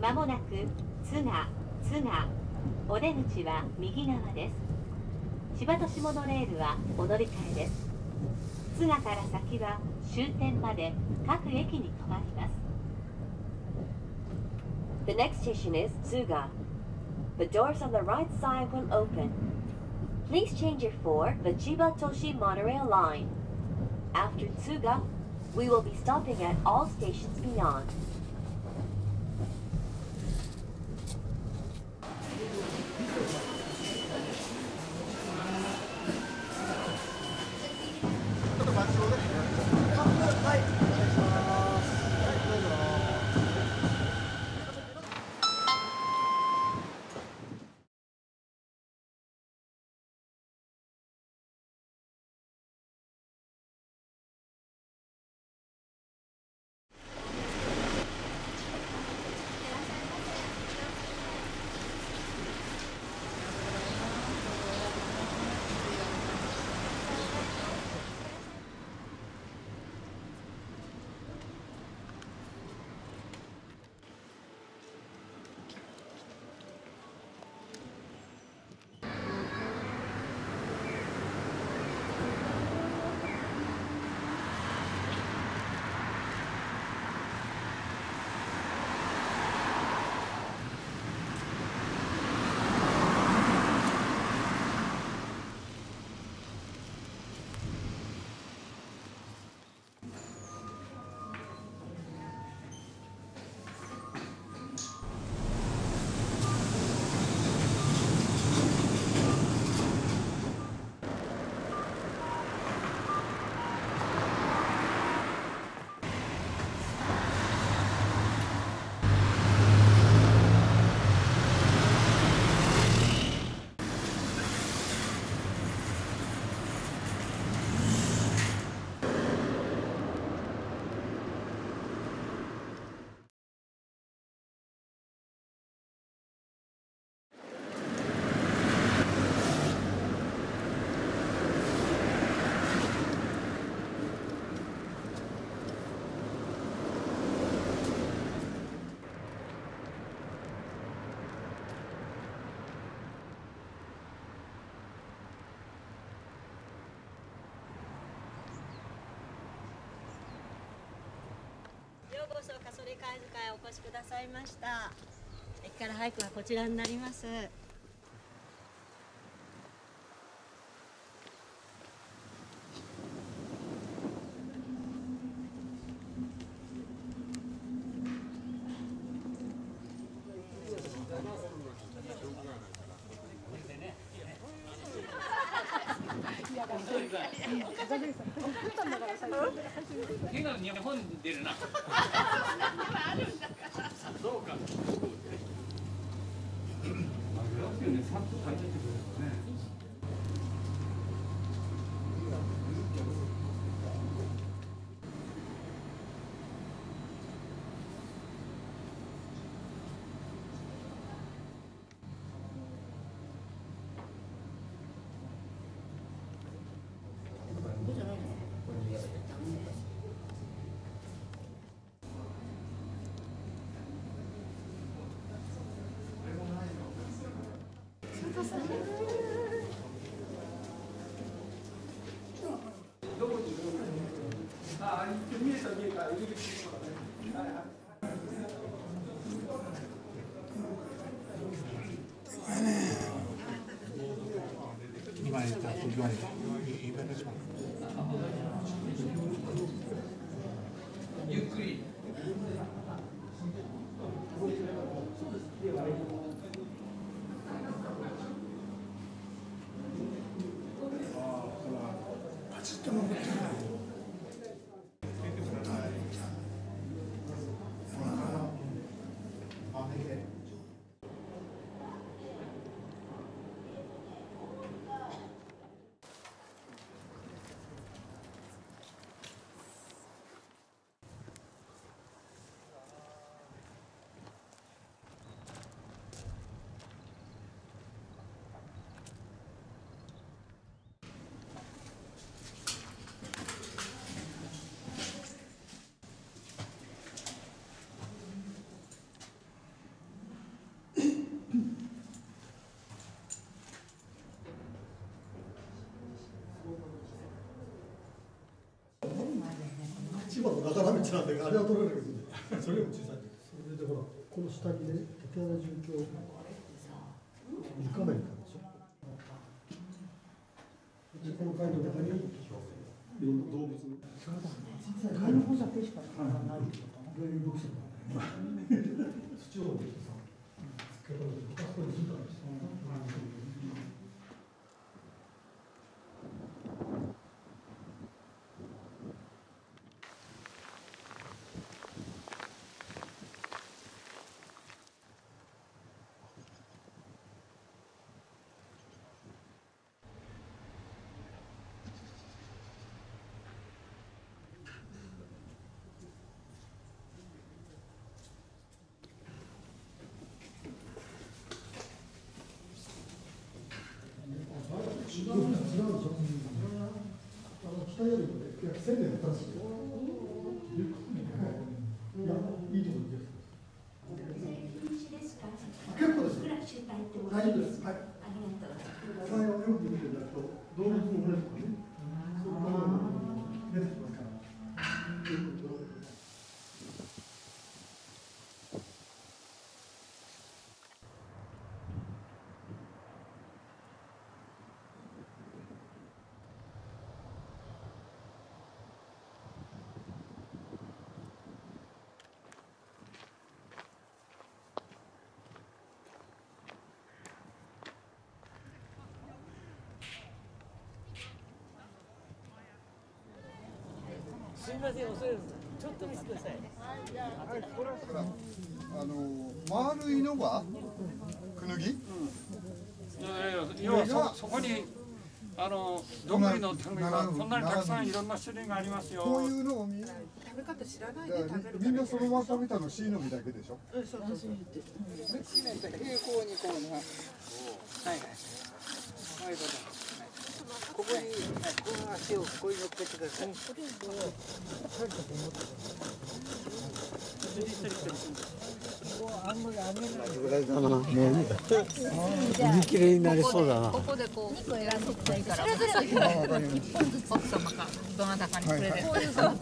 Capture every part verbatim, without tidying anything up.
まもなく津賀津賀お出口は右側です。千葉都市モノレールはお乗り換えです。津賀から先は終点まで各駅に停まります。 The next station is Tsuga. The doors on the right side will open. Please change it for the Chiba Toshi monorail line. After Tsuga, we will be stopping at all stations beyond. ようこそ加曽利貝塚へお越しくださいました。駅から早くはこちらになります。 手が日本に出るな。そうか。 Ibadet tujuan ibadah semua. ゆっくり。 千葉の中並道なんで、あれは取れるけどね、それよりも小さい。それでほら、この下にね、縦穴住居、床面からでしょ。で、この階の中に、いろんな動物。そうだね。階の方だけしか考えないってこと。有力者だね。土を入れてさ、つけたら、あそこに住んだんですよ。違う違うでしょ。あの北よりもね、いや線でやったんですよ。いや、いいところです。結構です。大丈夫です。はい。名前をよく見ていただくと、動物の骨とかね、そういったものが出てきますから。 すみません、遅いです。ちょっと見せてください。 あの丸いのがクヌギ？ 要はそそこにあのどんぐりの種がこんなにたくさんいろんな種類がありますよ。 こういうのをみんな食べ方知らないで食べる。 みんなそのまま食べたのシイの実だけでしょ。 うん、そうそうそう。シイの実だけ平行にこうね。はいはい。はいこれ。ここに、はい、この足をここに乗っけてください。 あんまり上げないぐらいだな。ね、売り切れになりそうだな。 ここでこうにこ選んでくれたら、奥様かどなたかにプレゼント。こういうの。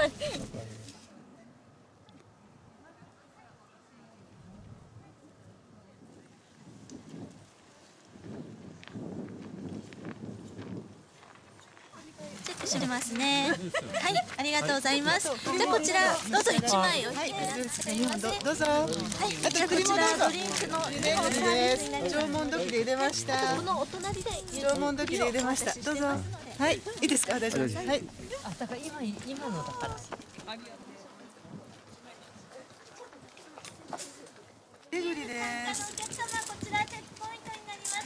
チェックしますね。はい、ありがとうございます。じゃあこちらどうぞ一枚おいてくださいませ。 どうぞ。はい、じゃあこちらドリンクの入れです。縄文土器で入れました。 このお隣で縄文土器で入れました。どうぞ。はい、いいですか。大丈夫です。はい。 あ、だから今今のだから。 えぐりです。 お客様こちらチェックポイントになります。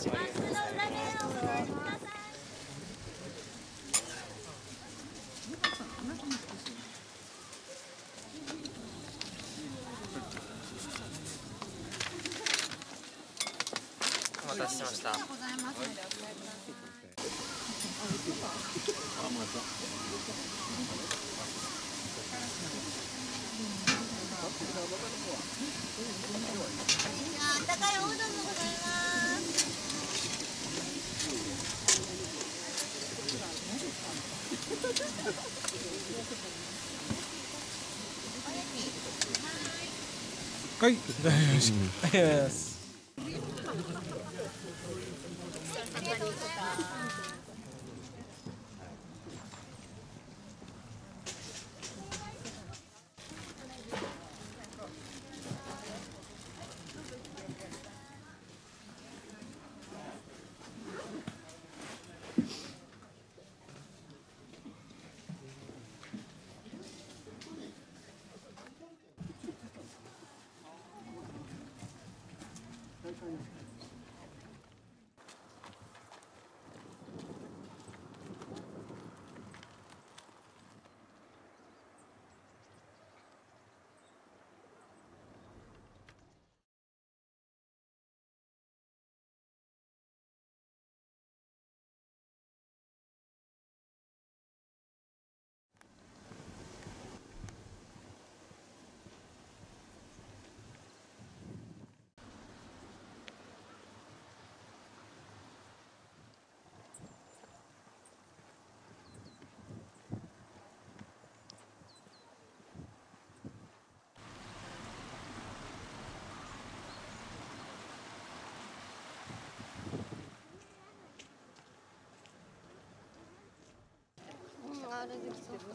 マスクの裏面をご覧ください。 お待たせしました。 ありがとうございます。あったかいおうどんでございます。 はい、大丈夫です。ありがとうございます。 ありがとうございます。 あれできてる。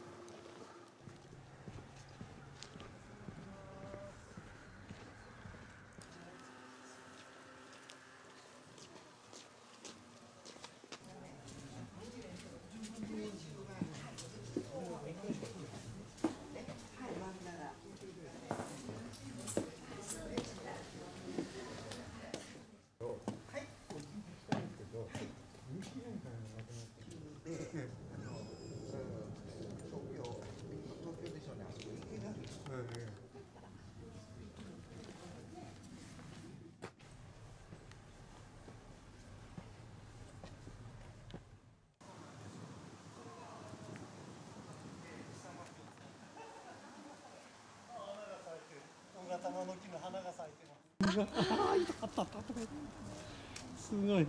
大型の木の花が咲いてます。ああ、痛かったとか言って。すごい。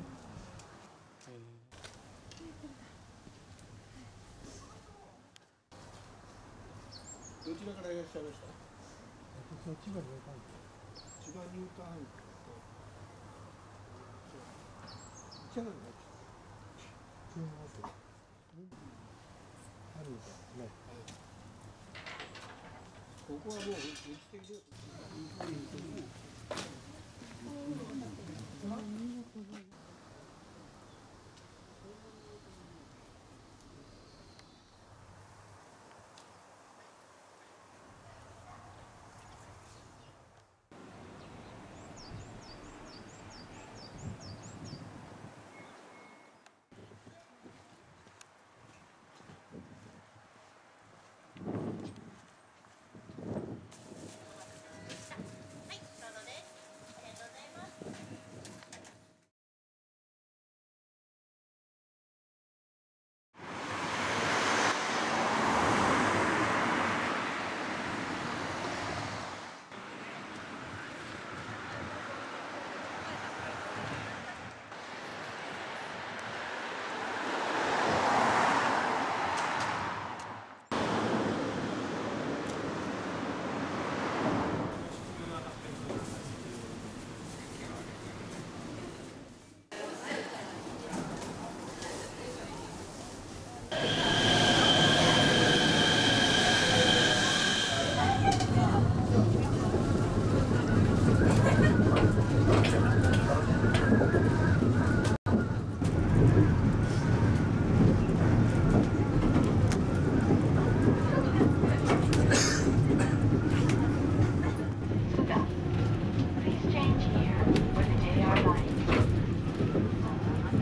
どちらからいらっしゃいました？私は千葉にいたんです。千葉ニュータウンと。千葉にいました。すみません。あるみたいですね。ここはもう生きてるよ。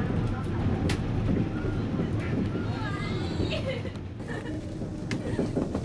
Thank you.